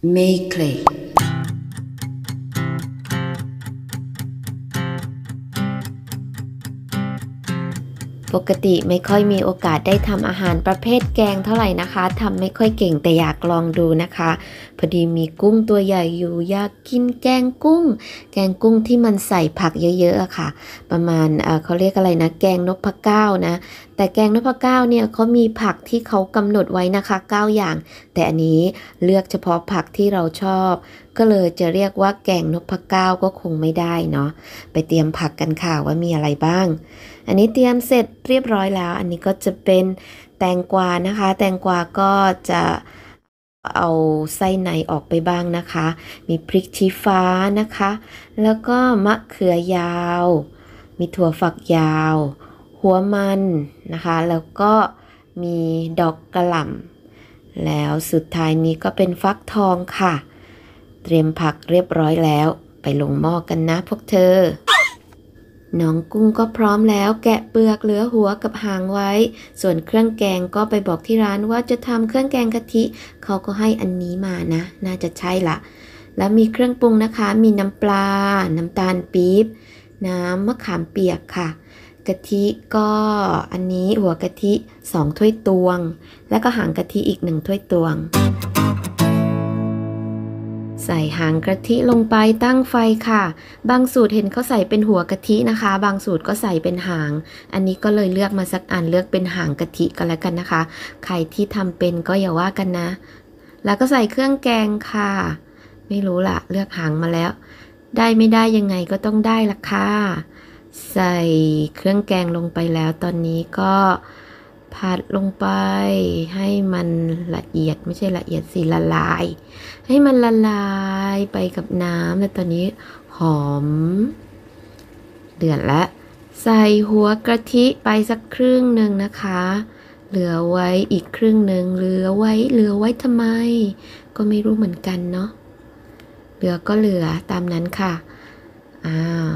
Make ปกติไม่ค่อยมีโอกาสได้ทำอาหารประเภทแกงเท่าไหร่นะคะทำไม่ค่อยเก่งแต่อยากลองดูนะคะพอดีมีกุ้งตัวใหญ่อยู่อยากกินแกงกุ้งที่มันใส่ผักเยอะๆอะค่ะประมาณเขาเรียกอะไรนะแกงนพเก้านะแต่แกงนพเก้าเนี่ยเขามีผักที่เขากำหนดไว้นะคะ9อย่างแต่อันนี้เลือกเฉพาะผักที่เราชอบก็เลยจะเรียกว่าแกงนพเก้าก็คงไม่ได้เนาะไปเตรียมผักกันค่ะว่ามีอะไรบ้างอันนี้เตรียมเสร็จเรียบร้อยแล้วอันนี้ก็จะเป็นแตงกวานะคะแตงกวาก็จะเอาไส้ในออกไปบ้างนะคะมีพริกชี้ฟ้านะคะแล้วก็มะเขือยาวมีถั่วฝักยาวหัวมันนะคะแล้วก็มีดอกกระหล่ำแล้วสุดท้ายนี้ก็เป็นฟักทองค่ะเตรียมผักเรียบร้อยแล้วไปลงหม้อกันนะพวกเธอน้องกุ้งก็พร้อมแล้วแกะเปลือกเหลือหัวกับหางไว้ส่วนเครื่องแกงก็ไปบอกที่ร้านว่าจะทำเครื่องแกงกะทิเขาก็ให้อันนี้มานะน่าจะใช่ละแล้วมีเครื่องปรุงนะคะมีน้ำปลาน้ำตาลปี๊บน้ำมะขามเปียกค่ะกะทิก็อันนี้หัวกะทิ2ถ้วยตวงแล้วก็หางกะทิอีก1ถ้วยตวงใส่หางกะทิลงไปตั้งไฟค่ะบางสูตรเห็นเขาใส่เป็นหัวกะทินะคะบางสูตรก็ใส่เป็นหางอันนี้ก็เลยเลือกมาสักอันเลือกเป็นหางกะทิก็แล้วกันนะคะใครที่ทำเป็นก็อย่าว่ากันนะแล้วก็ใส่เครื่องแกงค่ะไม่รู้ล่ะเลือกหางมาแล้วได้ไม่ได้ยังไงก็ต้องได้ละค่ะใส่เครื่องแกงลงไปแล้วตอนนี้ก็ผัดลงไปให้มันละเอียดไม่ใช่ละเอียดสิละลายให้มันละลายไปกับน้ำแล้วตอนนี้หอมเดือดแล้วใส่หัวกะทิไปสักครึ่งหนึ่งนะคะเหลือไว้อีกครึ่งหนึ่งเหลือไว้ทำไมก็ไม่รู้เหมือนกันเนาะเหลือก็เหลือตามนั้นค่ะอ้าว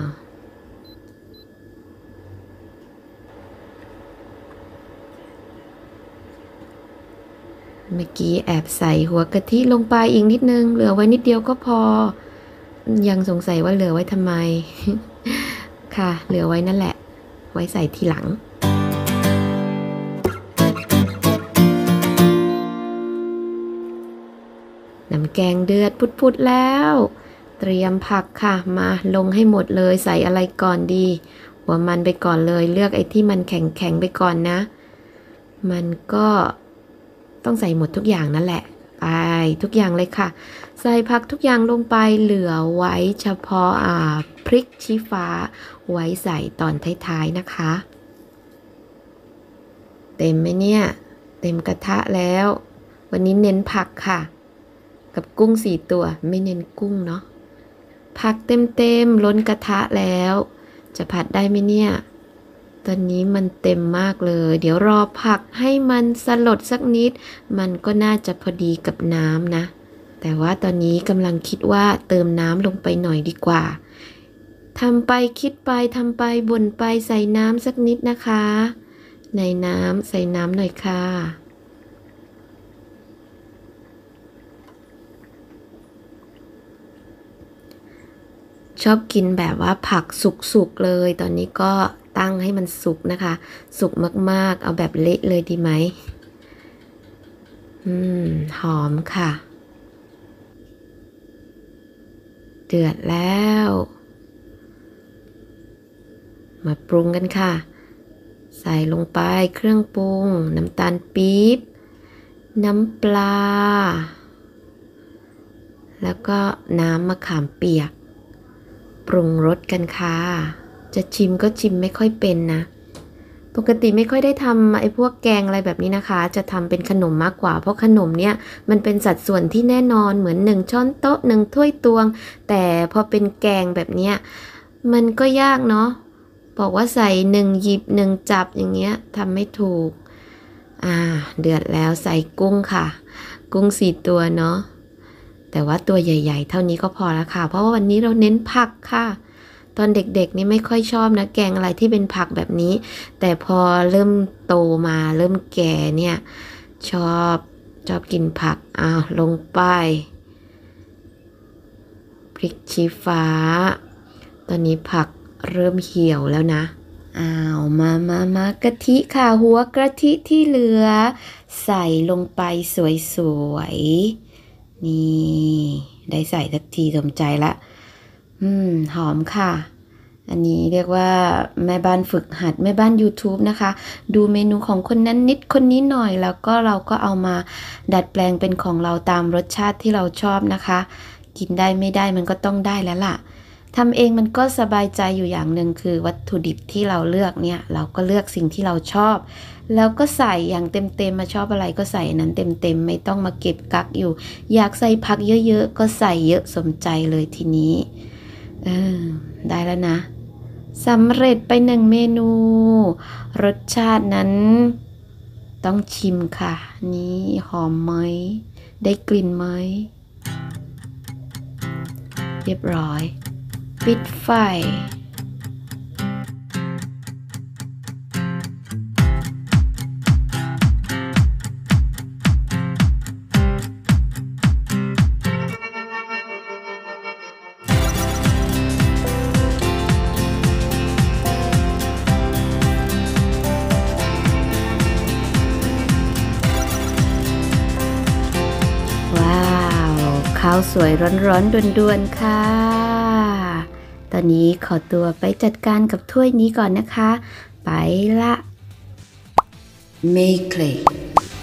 เมื่อกี้แอบใส่หัวกะทิลงไปอีกนิดนึงเหลือไว้นิดเดียวก็พอยังสงสัยว่าเหลือไว้ทำไมค่ะเหลือไว้นั่นแหละไว้ใส่ทีหลังน้ำแกงเดือดพุดๆแล้วเตรียมผักค่ะมาลงให้หมดเลยใส่อะไรก่อนดีหัวมันไปก่อนเลยเลือกไอ้ที่มันแข็งๆไปก่อนนะมันก็ต้องใส่หมดทุกอย่างนั่นแหละไปทุกอย่างเลยค่ะใส่ผักทุกอย่างลงไปเหลือไว้เฉพาะพริกชี้ฟ้าไว้ใส่ตอนท้ายๆนะคะเต็มไหมเนี่ยเต็มกระทะแล้ววันนี้เน้นผักค่ะกับกุ้ง4ตัวไม่เน้นกุ้งเนาะผักเต็มล้นกระทะแล้วจะผัดได้ไหมเนี่ยตอนนี้มันเต็มมากเลยเดี๋ยวรอผักให้มันสลดสักนิดมันก็น่าจะพอดีกับน้ำนะแต่ว่าตอนนี้กำลังคิดว่าเติมน้ำลงไปหน่อยดีกว่าทำไปคิดไปทำไปบ่นไปใส่น้ำสักนิดนะคะในน้ำใส่น้ำหน่อยค่ะชอบกินแบบว่าผักสุกๆเลยตอนนี้ก็ตั้งให้มันสุกนะคะสุกมากๆเอาแบบเละเลยดีไหมหอมค่ะเดือดแล้วมาปรุงกันค่ะใส่ลงไปเครื่องปรุงน้ำตาลปี๊บน้ำปลาแล้วก็น้ำมะขามเปียกปรุงรสกันค่ะจะชิมก็ชิมไม่ค่อยเป็นนะปกติไม่ค่อยได้ทำไอ้พวกแกงอะไรแบบนี้นะคะจะทำเป็นขนมมากกว่าเพราะขนมเนี่ยมันเป็นสัดส่วนที่แน่นอนเหมือน1ช้อนโต๊ะ1ถ้วยตวงแต่พอเป็นแกงแบบเนี้ยมันก็ยากเนาะบอกว่าใส่1หยิบ1จับอย่างเงี้ยทำไม่ถูกเดือดแล้วใส่กุ้งค่ะกุ้ง4ตัวเนาะแต่ว่าตัวใหญ่ๆเท่านี้ก็พอแล้วค่ะเพราะว่าวันนี้เราเน้นผักค่ะตอนเด็กๆนี่ไม่ค่อยชอบนะแกงอะไรที่เป็นผักแบบนี้แต่พอเริ่มโตมาเริ่มแก่เนี่ยชอบกินผักลงไปพริกชี้ฟ้าตอนนี้ผักเริ่มเหี่ยวแล้วนะมากะทิค่ะหัวกะทิที่เหลือใส่ลงไปสวยๆนี่ได้ใส่สักทีสมใจละหอมค่ะอันนี้เรียกว่าแม่บ้านฝึกหัดแม่บ้าน YouTube นะคะดูเมนูของคนนั้นนิดคนนี้หน่อยแล้วก็เราก็เอามาดัดแปลงเป็นของเราตามรสชาติที่เราชอบนะคะกินได้ไม่ได้มันก็ต้องได้แล้วล่ะทำเองมันก็สบายใจอยู่อย่างหนึ่งคือวัตถุดิบที่เราเลือกเนี่ยเราก็เลือกสิ่งที่เราชอบแล้วก็ใส่อย่างเต็มมาชอบอะไรก็ใส่นั้นเต็มไม่ต้องมาเก็บกักอยู่อยากใส่ผักเยอะๆก็ใส่เยอะสมใจเลยทีนี้ได้แล้วนะสำเร็จไป1 เมนูรสชาตินั้นต้องชิมค่ะนี่หอมไหมได้กลิ่นไหมเรียบร้อยปิดไฟข้าวสวยร้อนๆด่วนๆค่ะตอนนี้ขอตัวไปจัดการกับถ้วยนี้ก่อนนะคะไปละเมเคล